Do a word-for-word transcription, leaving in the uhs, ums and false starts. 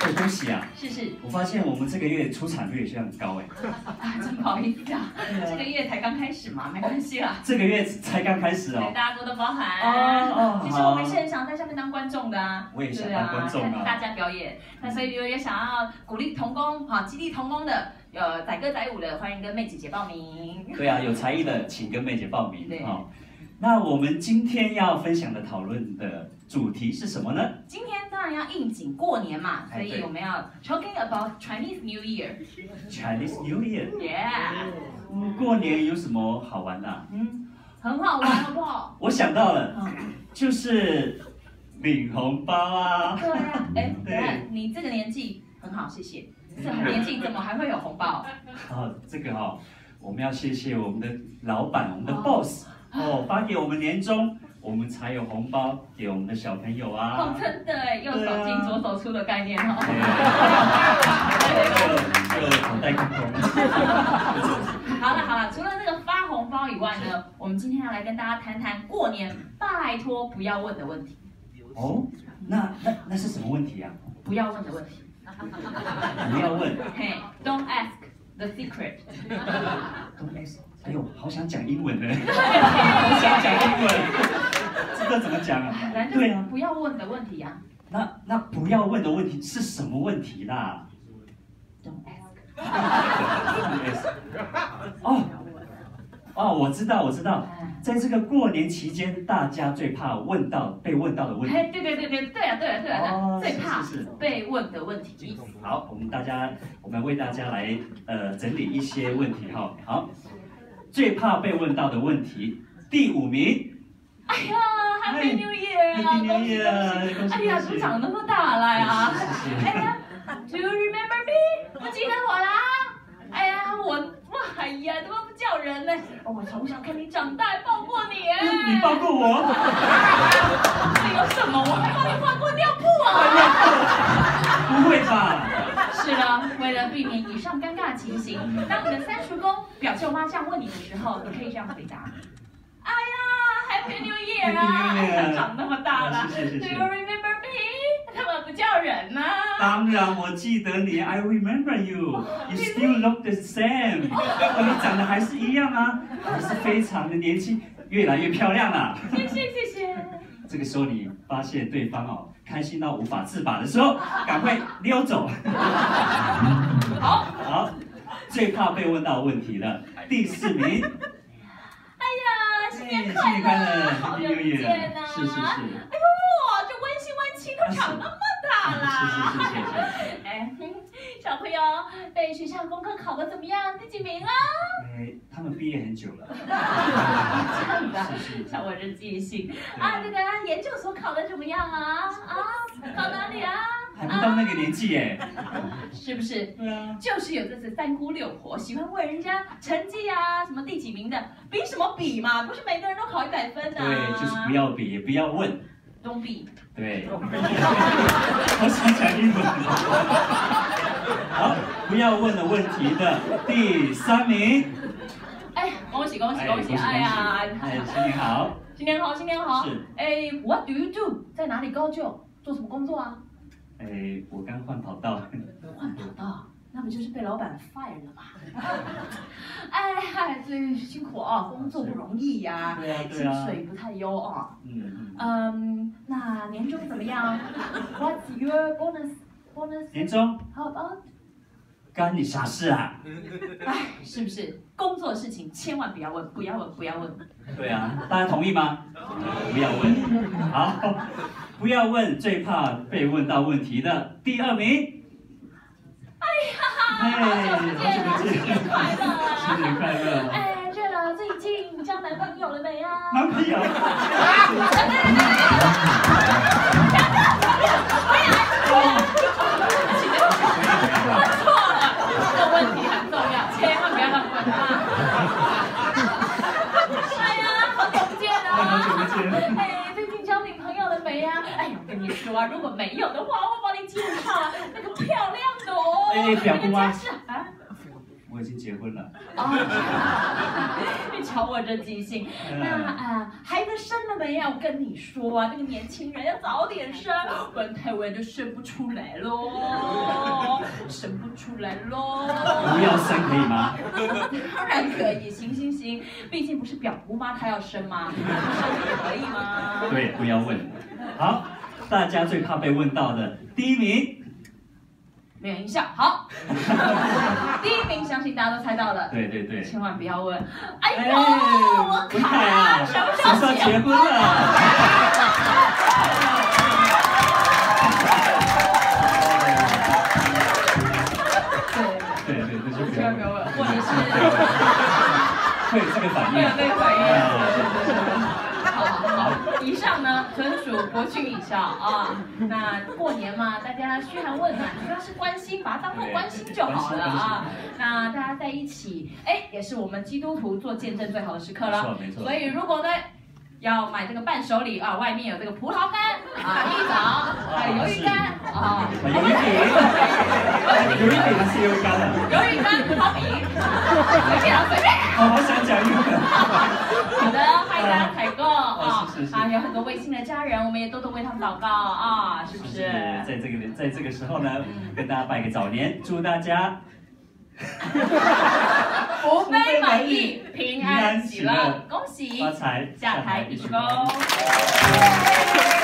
对，恭喜啊！ 是是， 我发现我们这个月出场率也是很高哎。 啊，真不好意思啊，这个月才刚开始嘛，没关系啦。 这个月才刚开始哦。 大家多多包涵。 哦哦， 其实我们是很想在下面当观众的啊。 我也想当观众啊， 看大家表演。那所以如果有想要鼓励同工，哈，激励同工的，有载歌载舞的，欢迎跟妹姐姐报名。 对啊，有才艺的请跟妹姐报名哈。那我们今天要分享的讨论的主题是什么呢？ 今天当然要应景过年嘛，所以我们要 talking about Chinese New Year。Chinese New Year。Yeah。 嗯，过年有什么好玩的？ 嗯，很好玩，好不好？ 我想到了，就是领红包啊。 对啊，哎，对，你这个年纪很好，谢谢。这个年纪怎么还会有红包？ 哦，这个哦，我们要谢谢我们的老板，我们的 boss。哦，发给我们年终，我们才有红包给我们的小朋友啊！ 哦，真的哎，右手进左手出的概念哦。 就就口袋空空。 好了好了，除了这个发红包以外呢，我们今天要来跟大家谈谈过年拜托不要问的问题。 哦，那那那是什么问题啊？ 不要问的问题。 不要问。 嘿 ，Don't ask the secret。 Don't ask。哎呦，好想讲英文呢！好想讲英文，这个怎么讲啊？ 对啊，不要问的问题啊。 那那不要问的问题是什么问题啦 ？Don't ask。 哦哦，我知道，我知道，在这个过年期间，大家最怕问到被问到的问题。 哎，对对对对对啊对啊对啊，最怕被问的问题。 好，我们大家，我们为大家来呃整理一些问题哈。好。最怕被问到的问题，第五名。 哎呀 ，Happy New Year 啊！ Happy New Year！ 恭喜！哎呀，怎么长那么大了呀？哎呀 ，Do you remember me？ 不记得我啦？哎呀，我哇，哎呀，怎么不叫人呢？我从小看你长大，抱过你哎。 你抱过我？ 这有什么？我还帮你换过尿布啊！ 不会吧？ 是的，为了避免以上尴尬情形，当你的三叔公表舅妈这样问你的时候，你可以这样回答：哎呀 ，Happy New Year 啊！哎呀，长那么大了 ，Do you remember me？ 他们不叫人呐。 当然，我记得你 ，I remember you. You still look the same. 你长得还是一样啊，还是非常的年轻，越来越漂亮了。 谢谢谢谢。 这个时候你发现对方哦。开心到无法自拔的时候，赶快溜走。 好， 好，最怕被问到问题了，第四名。 哎呀，新年快乐！ 新年快乐， 好久不见啊！ 是是是。 哎呦，这温馨温馨都长那么大啦！ 是是是是是。 哎，小朋友被学校功课考得怎么样？第几名啊？ 哎，他们毕业很久了。 这样的，像我这记性啊，这个研究所考得怎么样啊？啊，考哪里啊？ 还不到那个年纪耶， 是不是？ 对啊， 就是有这次三姑六婆喜欢问人家成绩啊，什么第几名的，比什么比嘛？不是每个人都考一百分的。 对，就是不要比，也不要问。 Don't be。 对。我想讲英文。好，不要问的问题的第三名。 哎，恭喜恭喜恭喜！哎呀， 哎，新年好！ 新年好，新年好！ 是。 哎 ，What do you do？ 在哪里高就？做什么工作啊？ 哎，我刚换跑道。 换跑道？那不就是被老板 fire 了吗？哎嗨，最辛苦啊，工作不容易呀， 对啊对啊，薪水不太优啊。 嗯嗯。那年终怎么样 ？What's your bonus? Bonus? 年终 ？How about？ 干你啥事啊？ 哎，是不是？工作事情千万不要问，不要问，不要问。 对啊，大家同意吗？不要问。好，不要问，最怕被问到问题的第二名。 哎呀，好久不见了，新年快乐！ 新年快乐！ 哎，对了，最近交男朋友了没啊？ 男朋友。 问题很重要，千万不要乱问啊！哎呀，好久不见了！ 好久不见！ 哎，最近交女朋友了没呀？哎呀，我跟你说啊，如果没有的话，我帮你介绍那个漂亮的哦。 哎，表姑妈。 啊？ 我已经结婚了。 哦，你瞧我这记性。 嗯那啊，孩子生了没有？我跟你说啊，这个年轻人要早点生，不然太晚就生不出来喽，生不出来喽。 不要生可以吗？ 当然可以，行行行，毕竟不是表姑妈她要生吗？生可以吗？ 对，不要问。好，大家最怕被问到的第一名。 没有印象，好，第一名相信大家都猜到了， 对对对， 千万不要问，哎呦， 哎我文凯啊， 什么时什么时候候结婚结婚了？对对对，这就不要千万不要问，或者是会有这个反应， 会有那个反应， 啊对对对。好好，以上呢纯属博取一笑啊。那过年嘛，大家嘘寒问暖，主要是关心，把它当做关心就好了啊。那大家在一起，哎，也是我们基督徒做见证最好的时刻了。 没错没错。 所以如果呢，要买这个伴手礼啊，外面有这个葡萄干啊，一枣，还有鱿鱼干啊， 鱿鱼饼，鱿鱼饼是鱿鱼干的， 鱿鱼干、葡萄饼，随便啊随便。 我好想讲一个。 好的，欢迎大家采购啊！ 是是是啊，有很多微信的家人，我们也多多为他们祷告啊，是不是？ 在这个在这个时候呢，跟大家拜个早年，祝大家福杯满溢，平安喜乐，恭喜发财， 下台一鞠躬。